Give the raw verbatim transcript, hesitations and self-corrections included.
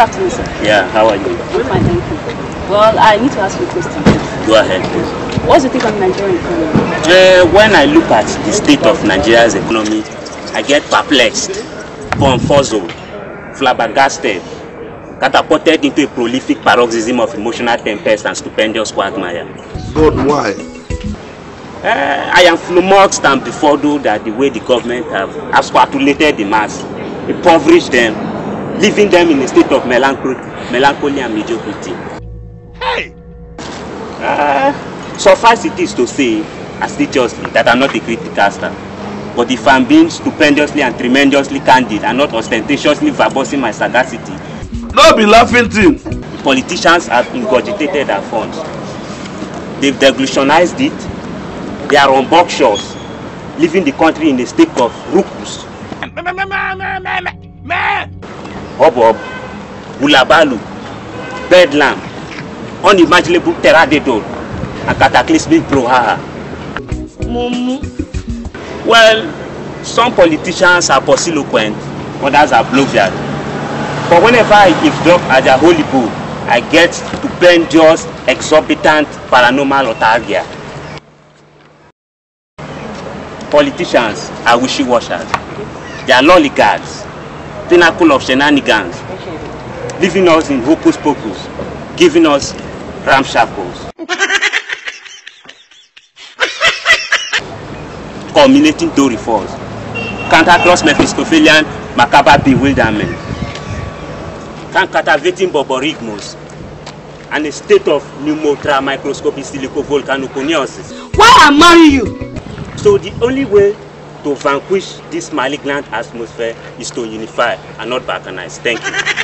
afternoon, sir. Yeah, how are you? I'm fine, thank you. Well, I need to ask you a question. Go ahead, please. What's the take on the Nigerian economy? Uh, when I look at the state of Nigeria's economy, I get perplexed, confuzzled, flabbergasted, catapulted into a prolific paroxysm of emotional tempest and stupendous quagmire. But why? Uh, I am flummoxed and befuddled at the way the government have asphyxiated the mass, impoverished them, leaving them in a state of melancholy, melancholy and mediocrity. Hey! Uh, suffice it is to say, assiduously, that I'm not a criticaster. But if I'm being stupendously and tremendously candid and not ostentatiously verbosing my sagacity, don't be laughing thing. the politicians have ingurgitated our funds. They've devolutionized it. They are on buckshores, leaving the country in a state of ruckus. Hubbub, bulabalu, bedlam, unimaginable terradedol, and cataclysmic brouhaha. Well, some politicians are posililoquent, others are bloviate. But whenever I eavesdrop at their holy bull, I get stupendous, exorbitant, paranormal otargia. Politicians are wishy-washers. They are lollygags, pinnacle of shenanigans, leaving us in hocus pocus, giving us ramshackles, culminating Dory Falls, Cantankerous Mephistophelian macabre bewilderment, concatavating borborygmus, and a state of pneumotra microscopic silicovolcanoconiosis. Why I marry you? So the only way to vanquish this malignant atmosphere is to unify and not balkanize. Thank you.